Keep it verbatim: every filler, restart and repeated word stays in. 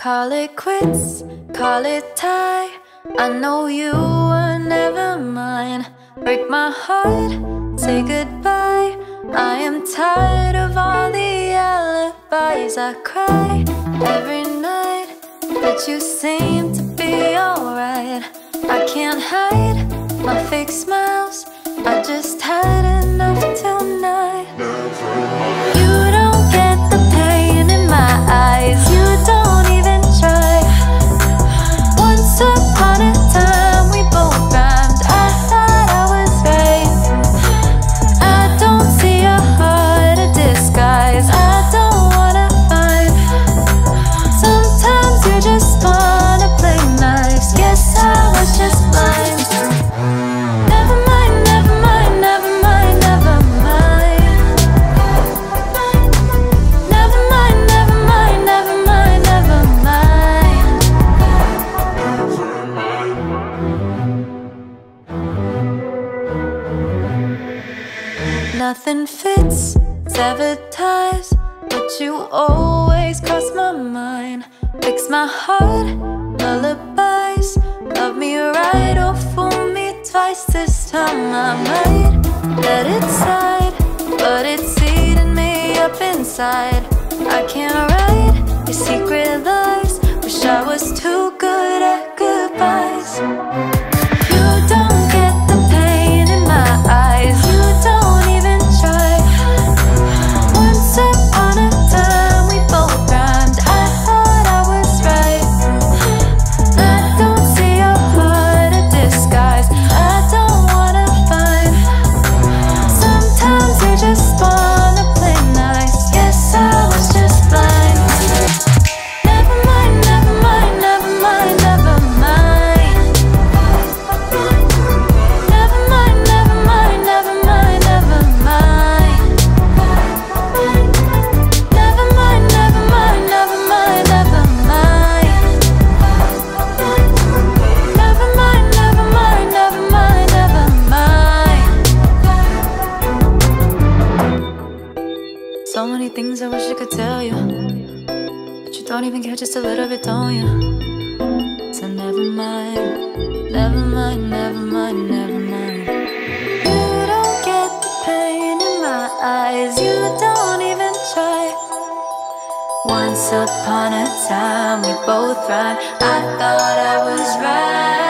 Call it quits, call it tie. I know you were never mine. Break my heart, say goodbye. I am tired of all the alibis. I cry every night, but you seem to be alright. I can't hide my fake smiles, I just had enough tonight. You don't get the pain in my eyes, you don't even try. Once upon a time we both rhymed, I thought I was right. I don't see a heart, a disguise I don't wanna find. Sometimes you just wanna play nice, guess I was just blind. Never mind, never mind, never mind, never mind. Never mind, never mind, never mind, never mind. Nothing fits, severed ties, but you always cross my mind. Fix my heart, lullabies. Love me right or fool me twice. This time I might let it slide, but it's eating me up inside. I can't write your secret lies. Wish I was too good at goodbyes. You don't get the pain in my eyes, you don't even try. Once upon a time we both rhymed, I thought I was right. I don't see a heart, a disguise I don't wanna find. Sometimes you just wanna play nice, guess I was just blind. Never mind, never mind, never mind, never mind. Never mind, never mind, never mind, never mind. Never mind, never mind, never mind, never mind. Never mind, never mind, never mind, never mind. So many things I wish I could tell you, but you don't even care just a little bit, don't you? So never mind, never mind, never mind, never mind. You don't get the pain in my eyes, you don't even try. Once upon a time we both rhymed, I thought I was right.